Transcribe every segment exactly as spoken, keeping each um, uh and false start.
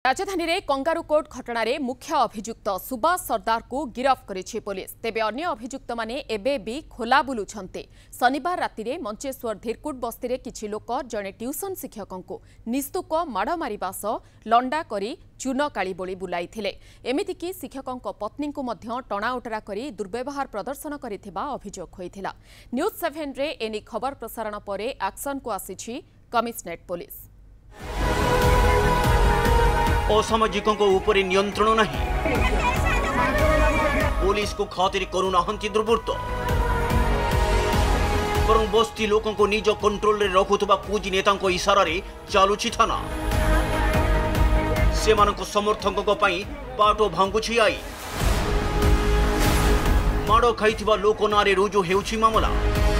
राजधानी रे कंगारुकोट घटना रे मुख्य अभियुक्त सुभाष सरदार को गिरफ्त करिछि पुलिस। तेबे अन्य अभियुक्त माने एबे भी खोला बुलुछन्ते। शनिवार राति रे मंचेश्वर धीरकुट बस्ती रे किछि लोक जणे ट्यूशन शिक्षकों को निस्तुक माड़ मारिबा सह लंडा करी चून काली बोली बुलाइथिले। एमितिकी शिक्षकों पत्नी को मध्य टणाउटरा करी दुर्व्यवहार प्रदर्शन करिथिबा अभियोग होइथिला। न्यूज सेवन रे एनी खबर प्रसारण परे एक्शन को आसीछि कमिशनरेट पुलिस। असामाजिकों ऊपर नियंत्रण नहीं, पुलिस को खातिर करुना दुर्वृत्त बरं बस्ती लोकों को निज कंट्रोल रे रखुवा पूजी नेता इशारा रे चलुछि थाना। सेमानक समर्थकों पाट भांगुछि आई। माड़ खाइथिबा लोक नारे रुजु हेउछि मामला।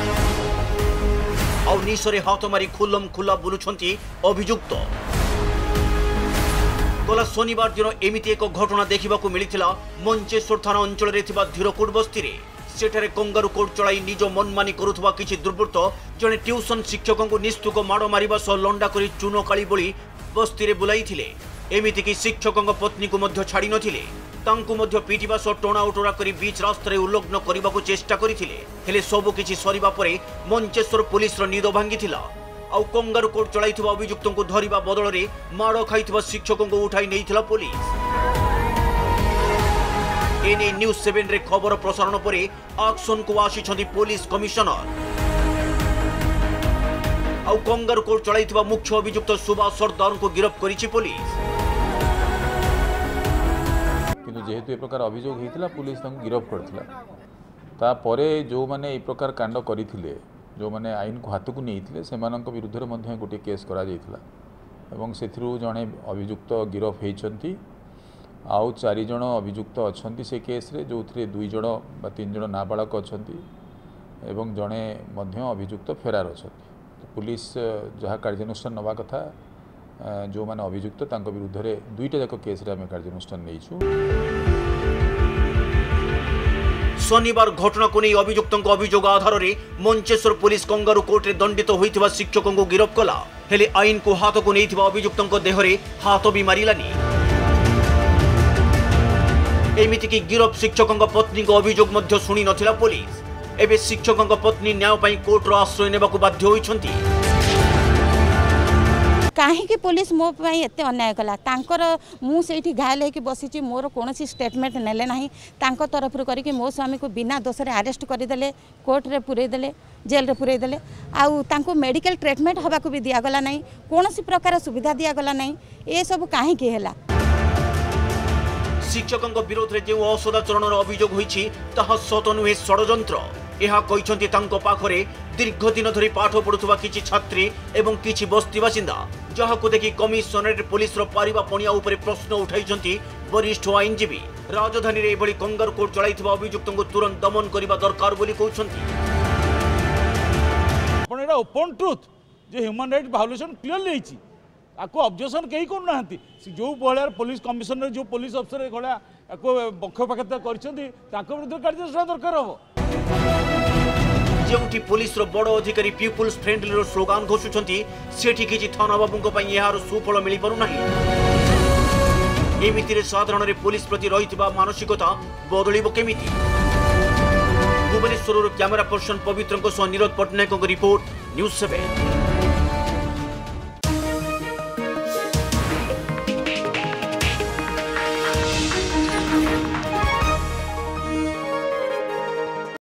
आउ निशरे हाथ मारी खुल्लम खुल्ला बुलुछंती अभियुक्त। गला शनिवार दिन एमिति एक घटना देखा मिलता मंचेश्वर थाना अंचल धीरकोट बस्ती रे। सेठारे कंगारुकोट चलाई निज मनमानी करुवा किछि दुर्वृत्त जने ट्यूशन शिक्षकों को निस्तुक माड़ मारिबा सह लंडा करी चून काली बोली बस्ती रे बुलाइथिले। एमितिकी शिक्षकों पत्नी को मध्य छाड़ी नथिले, तांकु मध्य पिटिबा सह टणा उटरा करी बीच रास्ता रे उल्लग्न करबाकू चेष्टा करिथिले। हेले सबु किछि सरिबा परे मंचेश्वर पुलिस रो निद भांगिथिला। आउ कंगारुकोट चलाइथिबा अभियुक्तों को धरिबा बदल रे माड़ खाइथिबा शिक्षकों को उठाई नैथिला पुलिस। एने न्यूज सेवन रे खबर प्रसारण परे एक्शन को आसीछंती पुलिस कमिशनर। आउ कंगारुकोट चलाइथिबा मुख्य अभियुक्त सुभाष सरदार को गिरफ्त करिछि पुलिस। किंतु जेहेतु ए प्रकार अभियोग हेतिला पुलिस तांको गिरफ्त करथिला। ता परे जो माने ए प्रकार कांड करिथिले, जो माने आईन को हाथ को नहीं से विरुद्ध में गोटे केस करा एवं से जड़े अभियुक्त गिरफ होती। आउ चार जन अभियुक्त अच्छा से केस रे जो थे दुई जन बा तीन जन नाबालक अच्छा एवं जड़े अभियुक्त फेरार अच्छा। तो पुलिस जहाँ कार्यानुष्ठान नवा कथा जो माने अभियुक्त विरुद्ध में दुईटा जाक केस रे आम कार्यानुष्ठान नहीं। शनिवार घटना को नहीं अभियुक्तों अभियोग आधार में मंचेश्वर पुलिस कंगारुकोट रे दंडित होइथिबा शिक्षकों को गिरफ्त कला। हेले आईन को हाथ को नहीं अभियुक्तों देहरे हाथ भी मारिलानी। एमितिकी गिरफ्त शिक्षकों पत्नी को अभियोग मध्य शुणी नथिला पुलिस। एबे शिक्षकों पत्नी न्याय पाई कोर्टर आश्रय नेबाकू बाध्य होइछंती। कहीं पुलिस मो एत अन्याय कला तांकर मु से घायल होकर बसी मोर कौन स्टेटमेंट नेले नहीं। तांको तरफ करके मो स्वामी को बिना दोष रे अरेस्ट करदेले, कोर्ट रे पुरेदेले, जेल रे पुरेदेले। आउ तांको मेडिकल ट्रीटमेंट हवा को भी दिगला नहीं, कौन सी प्रकार सुविधा दिगला नहीं। ये सब कहीं है शिक्षकों विरोध में जो असदाचरण अभियोग होइछि ताहा सत नुहे षड्यंत्र। यह कहते पाखरे दीर्घ दिन धरी पाठ पढ़ुवा किछि छात्री एवं किछि बस्ती बासिंदा, जहां देखि कमिशनरेट पुलिस पारिबा पणिया उपरे प्रश्न उठाइछंती वरिष्ठ आईनजीवी। राजधानी रे एभली कंगारुकोट चलाइथिबा अभियुक्तों को तुरंत दमन करिबा दरकार बोली कहउछंती। आपण एटा ओपन ट्रुथ जे ह्यूमन राइट वायोलेशन क्लियरली हेछि, आको ऑब्जेक्शन केही कोन नाहंती। जो बळार पुलिस कमिशनर जो पुलिस अफसर गळा आको पक्षपात करछंती ताको विरुद्ध कार्यानुष्ठान दरकार हो। जोठी पुलिस रो बड़ अधिकारी पीपुल्स फ्रेंडली रो स्लोगान घोषुछंती सेठी किछि थाना बाबूंको पई यार सुफल मिली पारु नाही। एमितिरे साधारण रे पुलिस प्रति रहितबा मानसिकता बदलिबो केमिति। भुवनेश्वर कैमरा पर्सन पवित्रंको सह Neeraj Patnaik report news seven.